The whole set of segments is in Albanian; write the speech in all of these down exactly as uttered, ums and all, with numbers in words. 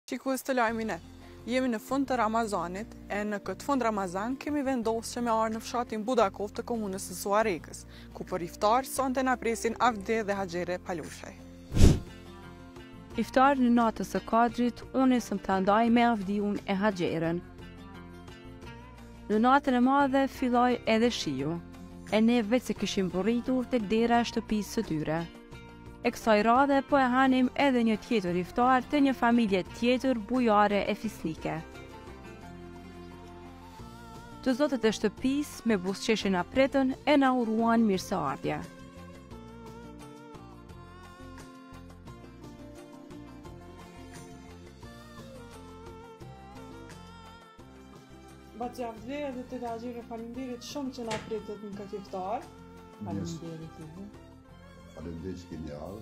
Shikues të lajmin e, jemi në fund të Ramazanit e në këtë fund Ramazan kemi vendosur që me arë në fshatin Budakov të komunës së Suarekës, ku për iftar sonte na presin Avde dhe Haxhere Palushaj. Iftar në natës së Kadrit, unë nisëm të ndaj me Avdiun e Haxherën. Në natën e madhe filloi edhe shiu, e ne vetë se kishim burritur tek dera e shtëpisë së tyre. E kësaj radhe po e hanim edhe një tjetër iftar të një familje tjetër bujare e fisnike. Të zotët e shtëpisë me buzëqeshje na pritën e na uruan mirëseardhje. Baci Avde dhe të Haxhere, faleminderit shumë që na pritët në këtë iftar. Faleminderit juve. Faleminderit që keni ardhur.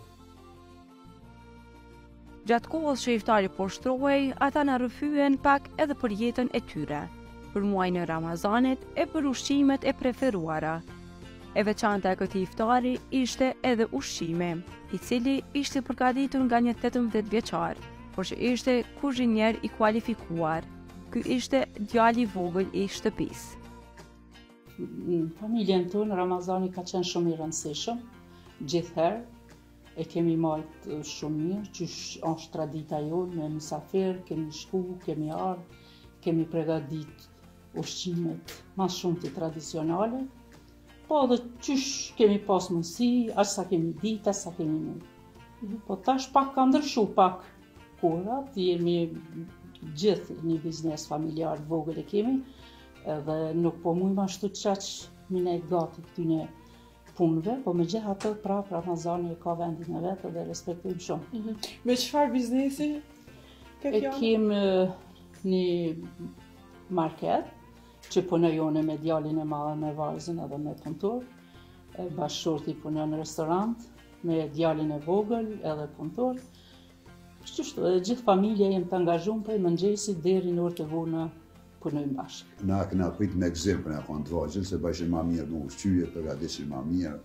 Gjatë kohës që iftari po shtrohej, ata na rrëfyen pak edhe për jetën e tyre, për muajin e Ramazanit e për ushqimet e preferuara. E veçanta e këtij iftari ishte edhe ushqimi, i cili ishte përgatitur nga një tetëmbëdhjetë vjeçar, por që ishte kuzhinier i kualifikuar. Ky ishte djali i vogël i shtëpisë. Në familjen tonë Ramazani ka qenë shumë i rëndësishëm. Gjithherë e kemi marrë shumë mirë, që është tradita jonë me mysafir, kemi shku, kemi ardhur, kemi përgatit ushqimet më shumë të tradicionale, po edhe qysh kemi pas mundësi, as sa kemi ditë, as sa kemi mundë. Po tash pak ka ndryshu pak kurat, jemi gjithë një biznes familjar vogël e kemi, edhe nuk po mujmë ashtu qaq mine gati këtyne punëve, po me gjithë atë prap Ramazani e ka vendin e vetë dhe respektojmë shumë. Mm -hmm. Me çfarë biznesi? E kemë një market që punojone me djalin e madhe, me vajzën edhe me punëtor. Bashkëshorti punon në restorant me djalin e vogël edhe punëtor. Kështu edhe gjithë familja jem të angazhuar prej mëngjesit deri në orë të vona punojmë bashkë. Na kena prit me gzim për na konë të vajzën, se bëshin ma mirë në ushqyje, përgatishim ma mirë.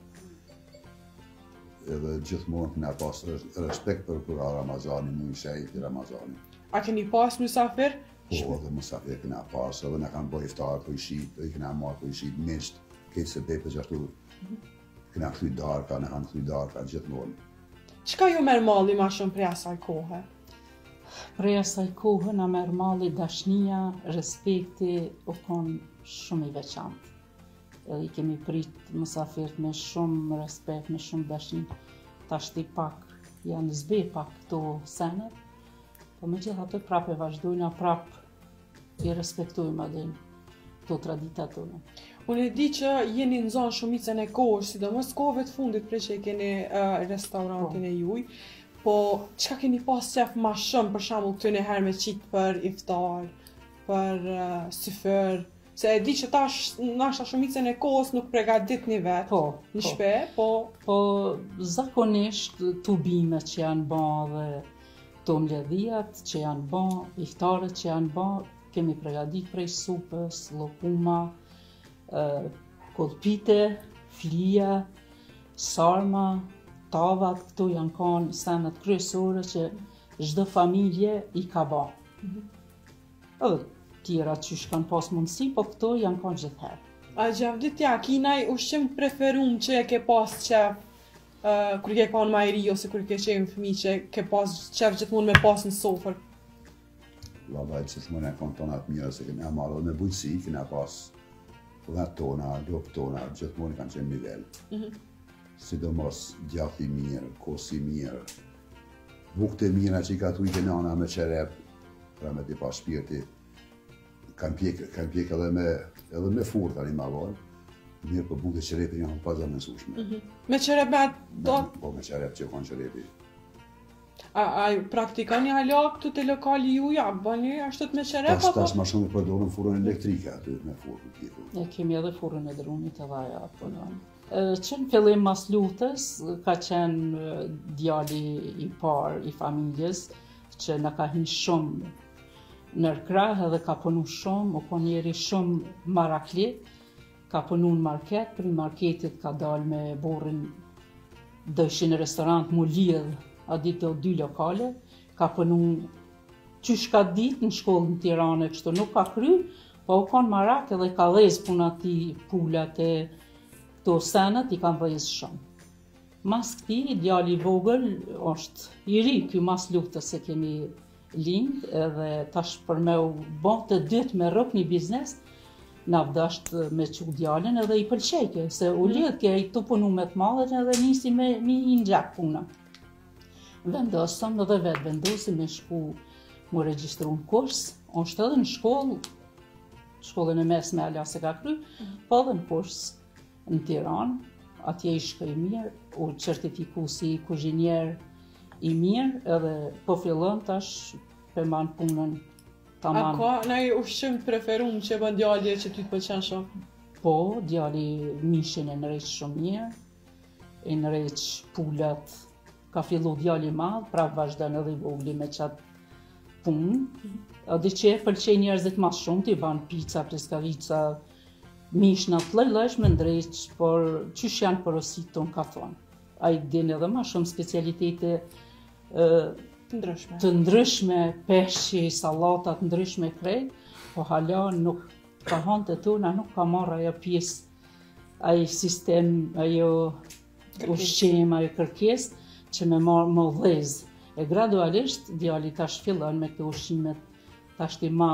Edhe gjithmonë kena pas respekt për kur Ramazani, mu i shajit i Ramazani. A keni pas mysafir? Po, edhe mysafir kena pas, edhe na kanë boj iftar për i shit, edhe kena marrë për i shit misht, këtë se bepe që ashtu. Kena këthy darka, na kanë këthy darka gjithmonë. Çka ju merr malli ma shumë prej asaj kohe? Prej asaj kohë na merr malli dashnia, respekti u konë shumë i veçantë. Edhe i kemi prit mysafirët me shumë respekt, me shumë dashni. Tashti pak janë zbe pak këto senet, po me gjithë atë prap e vazhdojna, prap i respektojmë edhe këto traditat tonë. Unë e di që jeni në zonë shumicën e kohës, sidomos kohëve të fundit prej që keni uh, restorantin e juj, po çka keni pas qef ma shumë për shembull këtu një herë me qitë për iftar, për uh, syfër, se e di që tash nashta shumicën e kohës nuk përgatitni vetë po, në po. shtëpi, po po zakonisht tubimet që janë bën dhe to mbledhijat që janë bën, iftarët që janë bën, kemi përgatit prej supës, llokuma, Uh, kolpite, flija, sarma, tavat, këto janë kanë senet kryesore që çdo familje i ka ba. Mm -hmm. Edhe tjera që kanë pas mundësi, po këto janë kanë gjithherë. A gjavdit tja, kinaj ushqim të preferum që e ke pas qef uh, kur ke kanë majri ose kur ke qenë fëmijë që ke pas qef gjithmonë me pas në sofër? Vallaj që të mëne kanë tonat mira se kena marrë me bujësi, kena pas dhe tona, lopë tona, gjithmonë kanë qenë nivel. Mm -hmm. Sidomos djathi mirë, kosi mirë, bukët e mira që i ka tujtë nana me qerep, pra me t'i pas shpirti, kanë pjek, kanë pjek edhe me, edhe me furë tani ma vonë, mirë për bukët e qerepi janë pas dhe mësushme. Mm -hmm. Me qerep me ato? Po me qerep që kanë qerepi. A, a praktikani hala këtu të lokali juja, bëni ashtu të me qerep? Tas, tas ma shumë përdorën furën elektrike aty me furën tjetër. Ne kemi edhe furën e drunit edhe aja punon. Që në fillim mas lutës ka qenë djali i parë i familjes që na ka hinë shumë nërkrah edhe ka punu shumë, u kon njeri shumë marakli, ka punu në market, për marketit ka dalë me borën dëshin në restorant mu lidh a ditë dy lokale, ka punu qysh ka ditë në shkollë në Tiranë, kështu nuk ka kry, po u kanë marak edhe ka dhezë puna ti pulat e këto senët i kanë dhezë shumë. Mas këti, djali i vogël është i ri, kjo mas luftës se kemi lind, edhe tash për me u bon të dytë me rëp një biznes, na vdasht me që djalin edhe i pëlqejke, se u lidh ke i të punu me të madhet edhe nisi me mi i njak puna. Vendosëm edhe vetë vendosim me shku mu regjistru në kurs, është edhe në shkollë, shkollën e mesme ala se ka kry, po edhe në kurs në Tiranë, atje i shkoj mirë, u certifiku si kuzhinier i mirë, edhe po fillon tash për manë punën tamam. A ka nëj ushqim preferum që bën djalje që ty të pëlqen shumë? Po, djali mishin e nërejq shumë mirë, e nërejq pullat, ka fillu djali madh, pra vazhdan edhe i vogli me qatë punë. Edhe që e pëlqej njerëzit mas shumë, t'i ban pizza, preskavica, mish në të lejleshme ndrejq, por qysh janë porosit tonë ka thonë. A i din edhe ma shumë specialitete të ndryshme, të ndryshme, peshqi, sallatat ndryshme krejt, po hala nuk ka hante tona, nuk ka marrë ajo pjesë, ajo sistem, ajo ushqim, ajo kërkes, që me marrë më dhezë. E gradualisht, djali tash fillon me këto ushqimet, tash ti ma,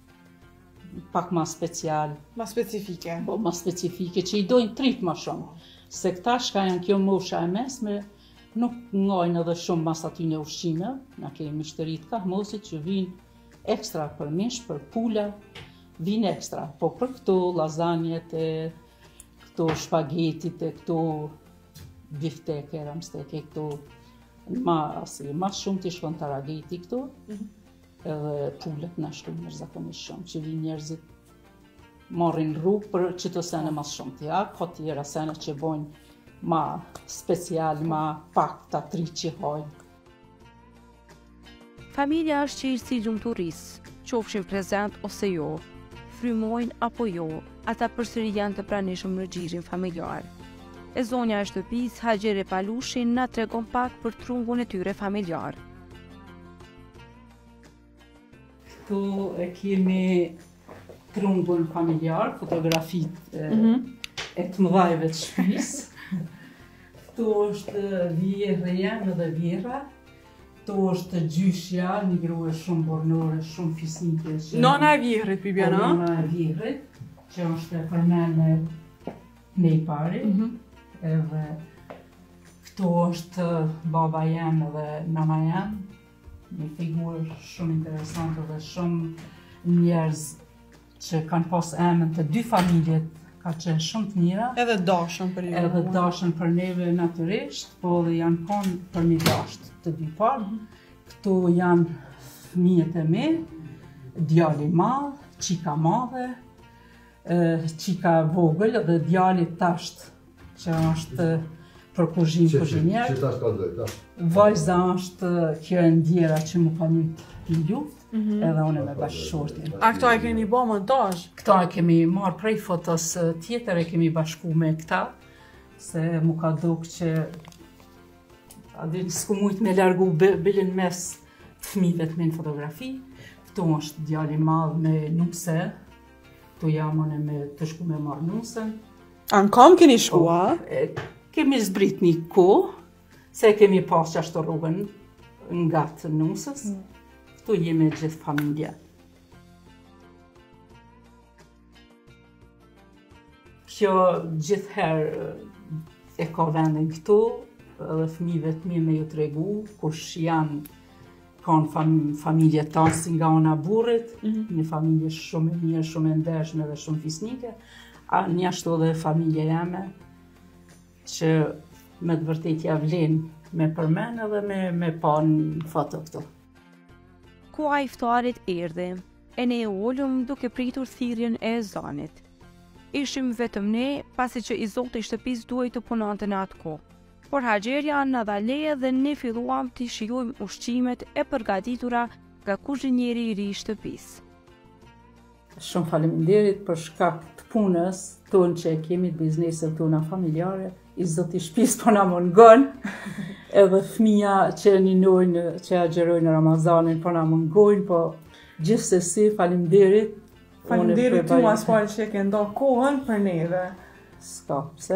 pak ma special. Ma specifike. Po, ma specifike, që i dojnë trit ma shumë. Se këta shka janë kjo mosha e mesme, nuk ngajnë edhe shumë mas aty në ushqime, na kemi mishtërit ka mosit që vinë ekstra për mish, për pula, vinë ekstra. Po për këto lazanjet e këto shpagetit e këto bifteke, ramsteke, këto ma, asë, ma shumë të shkon tarageti këto, edhe pullet në shkëm njerë zakonisht shumë, që vinë njerëzit marrin rrugë për që të sene mas shumë të jak, ka tjera sene që bojnë ma special, ma pak të tri që hojnë. Familja është që i si gjumë turisë, qofshin prezent ose jo, frymojnë apo jo, ata përsëri janë të pranishëm në xhirin familjar. E zonja e shtëpis, Haxhere Palushin, na tregon pak për trungun e tyre familjar. Këtu e kemi trungun familjar, fotografit e, mm -hmm. e të mëdhajve të shtëpisë. Këtu është vjerë jam edhe vjera. Këtu është gjyshja, një grua shumë bornore, shumë fisnike. Nona e vjehrit, Bibiana? Nona e vjehrit, që është e përmen me ne i pari. Mm -hmm. Edhe këtu është baba jam edhe nana jam. Një figurë shumë interesante dhe shumë njerëz që kanë pas emën të dy familjet, ka qenë shumë të mira. Edhe dashën për ju. Edhe dashën për neve natyrisht, po dhe janë konë për një dasht të dy parë. Mm -hmm. Këtu janë fëmijët e me, djali madh, qika madhe, qika vogël dhe djali tasht, që është për kuzhinë kuzhinjer. Që tash ka dhejta? Vajza është kjo e ndjera që mu ka njët një luft, mm -hmm. edhe une me bashkëshortin. A këto e keni bo montaj? Këto e kemi marrë prej fotos tjetër, e kemi bashku me këta, se mu ka duk që adin s'ku mujt me largu bilin mes të fëmijëve të me në fotografi. Këtu është djali madh me nuse, këtu jamone me të shku me marrë nusen. A në kam keni shkua? Kemi zbrit një kohë, se kemi pas që ashtë rrugën nga të nusës, mm. Këtu jemi gjithë familja. Kjo gjithëherë e ka vendin këtu, edhe fëmijëve të mi me ju të regu, kush janë, kanë fam, familje tanë si nga ona burrit, mm -hmm. Një familje shumë e mirë, shumë e ndershme dhe shumë fisnike, a një ashtu dhe familje jeme, që me të vërtet ja vlen me përmen edhe me, me pa në foto këtu. Koha e iftarit erdhi, e ne e ullëm duke pritur thirrjen e ezanit. Ishim vetëm ne, pasi që i zoti i shtëpis duhej të punonte në atë kohë. Por Haxherja na dha leje dhe ne filluam të shijojmë ushqimet e përgatitura nga kuzhinieri i ri i shtëpisë. Shumë faleminderit për shkak të punës tonë që kemi, bizneset tona familjare, i zoti shtëpisë po na mungon, edhe fëmija që ninojnë, që agjerojnë Ramazanin po na mungojnë, po gjithsesi faleminderit. Faleminderit ty mas pari që ke nda kohën për neve. S'ka pse.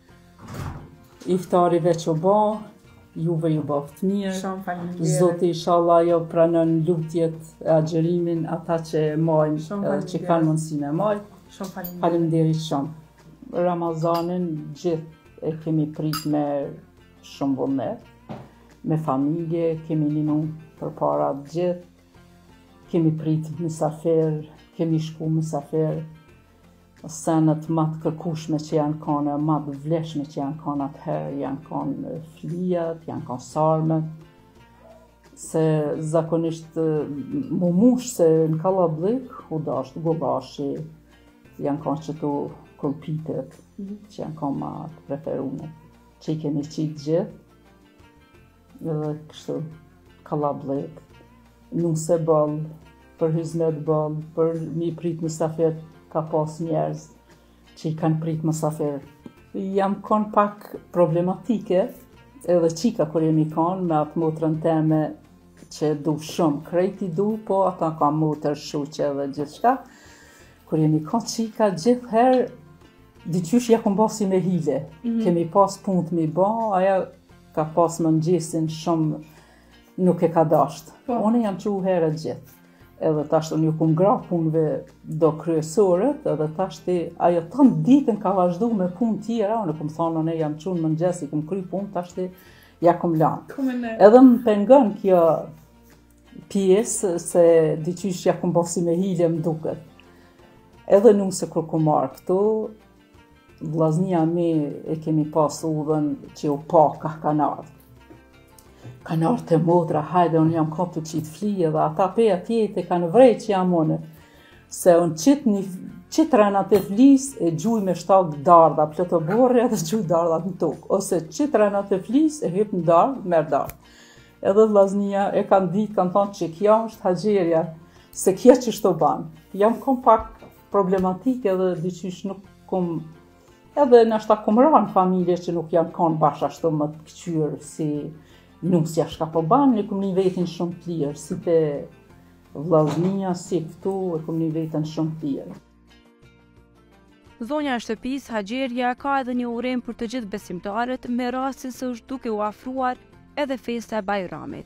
Iftari veç u ba, juve ju baft mirë. Shumë faleminderit. Zoti inshallah jo pranon lutjet e agjerimin ata që e majnë, edhe që kanë mundësinë e majnë. Shumë faleminderit. Faleminderit shumë. Ramazanin gjithë e kemi prit me shumë vullnet, me familje, kemi ninu për para gjithë, kemi prit mysafir, kemi shku mysafir, senet më të kërkushme që janë kanë, më të vleshme që janë kanë atëherë, janë kanë flijat, janë kanë sarmet, se zakonisht mu mush se në Kallabllëk u dasht gollashi, janë kanë qëtu kolpitet, që janë kanë ma të preferume, që i kemi qitë gjithë, edhe kështu Kallabllëk, nuse ballë, për hizmet ballë, për mi prit mysafir, ka pas njerëz që i kanë prit mysafir. Jam kanë pak problematike, edhe qika kur jemi kanë, me atë motrën teme që du shumë, krejti du, po ata ka motër shuqe dhe gjithçka. Kur jemi kanë qika, gjithherë, diqysh ja kom basi me hile. Mm-hmm. Kemi pas punë të mi ba, aja ka pas mëngjesin shumë nuk e ka dasht. Po. Unë jam që u herë gjithë. Edhe tashtë unë ju kum gra punëve do kryesorët, edhe tashtë ajo tënë ditën ka vazhdu me punë tjera, unë kum thonë unë jam qunë mëngjes, i kum kry punë, tashtë ja kum lanë. Edhe më pengon kjo pjesë se diqysh ja kum basi me hile më duket. Edhe nuk se kur kum marrë këtu, vllaznia mi e kemi pas udhën që u pa ka kanardë. Kanardë të motra, hajde, unë jam ka të qitë flije dhe ata pe atjetë e kanë vrej që jam unë. Se unë qitë një qitë rënat e flis e gjuj me shtak darda, plëtë borre edhe gjuj dardat në tokë. Ose qitë rënat e flis e hyp në dardë, merë dardë. Edhe vllaznia e kanë ditë, kanë thonë që kja është haqerja, se kja që shto banë. Jam kom pak problematike edhe diqysh nuk kom, edhe nështë ta kom ranë familje që nuk janë kanë bashkë ashtu më të këqyrë si nusja shka po banë, e kom një vetin shumë të lirë, si te vllaznia, si këtu, e kom një vetin shumë të lirë. Zonja e shtëpisë Haqerja ka edhe një urem për të gjithë besimtarët me rastin se është duke u afruar edhe festa e Bajramit.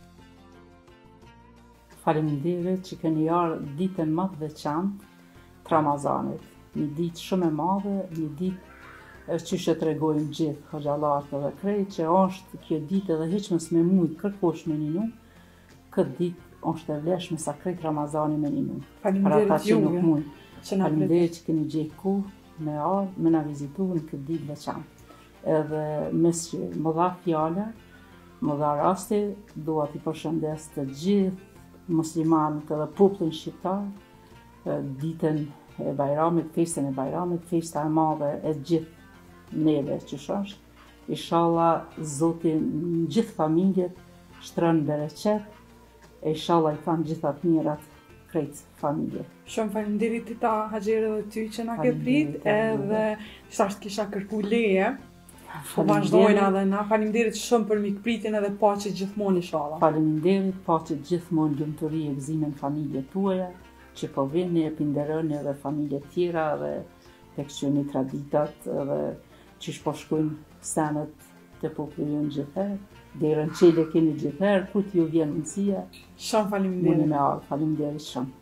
Faleminderit që keni ardhur ditën më të veçantë të Ramazanit. Një ditë shumë e madhe, një ditë që që të regojnë gjithë hoxhallarët dhe krejt, që është kjo ditë edhe heq mës me mujtë kërkosh me njënu, këtë ditë është e vleshme sa krejt Ramazani me njënu. Faleminderit juve. Faleminderit që keni gjithë ku me ardhë, me na vizitu në këtë ditë veçantë. Edhe mes që më dha fjale, më dha rasti, dua t'i përshëndes të gjithë muslimanët edhe popullin shqiptar, ditën e Bajramit, festën e Bajramit, festa e madhe e gjithë neve që është. Inshallah Zoti në gjithë familjet shtron bereqet, e inshallah i kanë gjithat mirat krejt familjet. Shumë faleminderit të ta Haqerë dhe ty që na ke prit, edhe shtasht kisha kërku leje. Po vazhdojnë edhe na. Faleminderit shumë për mikpritin edhe paqe gjithmonë inshallah. Faleminderit, paqe gjithmonë, lumturi e gëzime në familjet tuaja, që po vini e pinderoni edhe familjet tjera dhe tek qeni traditat edhe që shpo shkojnë senet të populli në gjithherë, derën qele keni gjithherë, ku t'ju vjen mundësia. Shumë faleminderit. Muni me ardhë, faleminderit shumë.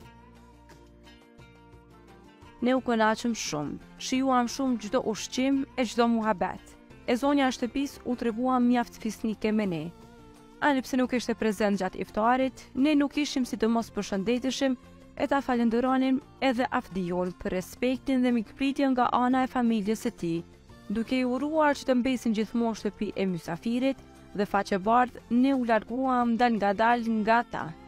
Ne u kënaqëm shumë, shijuam shumë çdo ushqim e çdo muhabet. E zonja e shtëpisë u tregua mjaft fisnike me ne. Ani pse nuk ishte prezent gjatë iftarit, ne nuk ishim sidomos përshëndeteshim e ta falenderonim edhe Afdion për respektin dhe mikpritjen nga ana e familjes së tij, duke i uruar që të mbesin gjithmonë shtëpi e mysafirit dhe faqe bardh, ne u larguam dal ngadal nga ta.